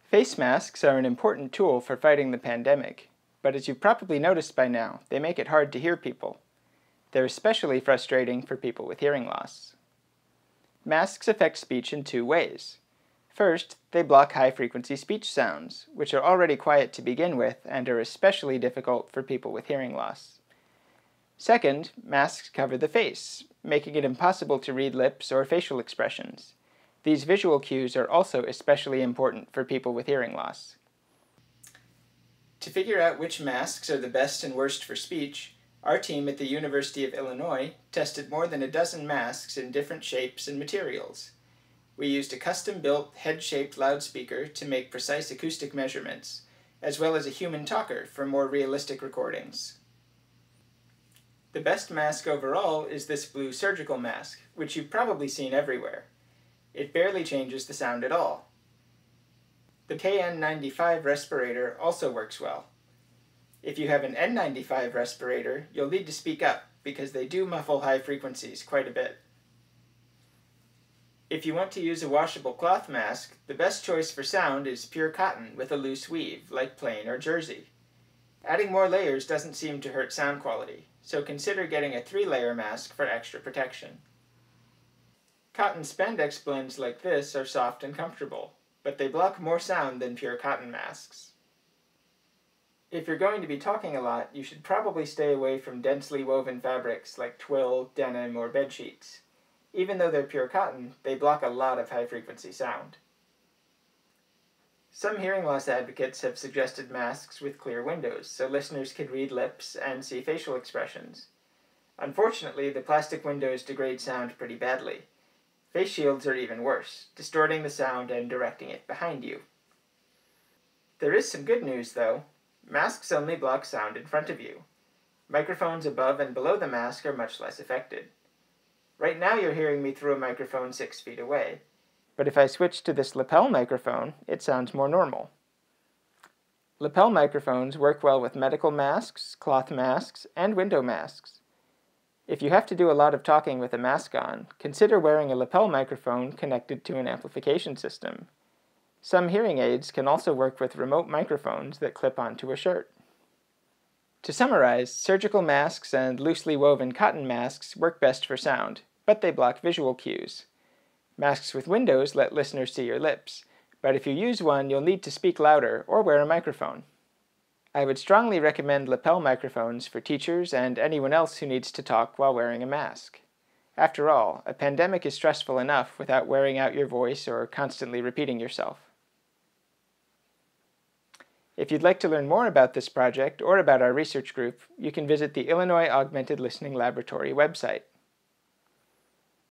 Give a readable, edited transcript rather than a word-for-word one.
Face masks are an important tool for fighting the pandemic, but as you've probably noticed by now, they make it hard to hear people. They're especially frustrating for people with hearing loss. Masks affect speech in two ways. First, they block high-frequency speech sounds, which are already quiet to begin with and are especially difficult for people with hearing loss. Second, masks cover the face, making it impossible to read lips or facial expressions. These visual cues are also especially important for people with hearing loss. To figure out which masks are the best and worst for speech, our team at the University of Illinois tested more than a dozen masks in different shapes and materials. We used a custom-built, head-shaped loudspeaker to make precise acoustic measurements, as well as a human talker for more realistic recordings. The best mask overall is this blue surgical mask, which you've probably seen everywhere. It barely changes the sound at all. The KN95 respirator also works well. If you have an N95 respirator, you'll need to speak up, because they do muffle high frequencies quite a bit. If you want to use a washable cloth mask, the best choice for sound is pure cotton with a loose weave, like plain or jersey. Adding more layers doesn't seem to hurt sound quality, so consider getting a 3-layer mask for extra protection. Cotton spandex blends like this are soft and comfortable, but they block more sound than pure cotton masks. If you're going to be talking a lot, you should probably stay away from densely woven fabrics like twill, denim, or bedsheets. Even though they're pure cotton, they block a lot of high-frequency sound. Some hearing loss advocates have suggested masks with clear windows, so listeners can read lips and see facial expressions. Unfortunately, the plastic windows degrade sound pretty badly. Face shields are even worse, distorting the sound and directing it behind you. There is some good news, though. Masks only block sound in front of you. Microphones above and below the mask are much less affected. Right now you're hearing me through a microphone 6 feet away, but if I switch to this lapel microphone, it sounds more normal. Lapel microphones work well with medical masks, cloth masks, and window masks. If you have to do a lot of talking with a mask on, consider wearing a lapel microphone connected to an amplification system. Some hearing aids can also work with remote microphones that clip onto a shirt. To summarize, surgical masks and loosely woven cotton masks work best for sound, but they block visual cues. Masks with windows let listeners see your lips, but if you use one, you'll need to speak louder or wear a microphone. I would strongly recommend lapel microphones for teachers and anyone else who needs to talk while wearing a mask. After all, a pandemic is stressful enough without wearing out your voice or constantly repeating yourself. If you'd like to learn more about this project or about our research group, you can visit the Illinois Augmented Listening Laboratory website.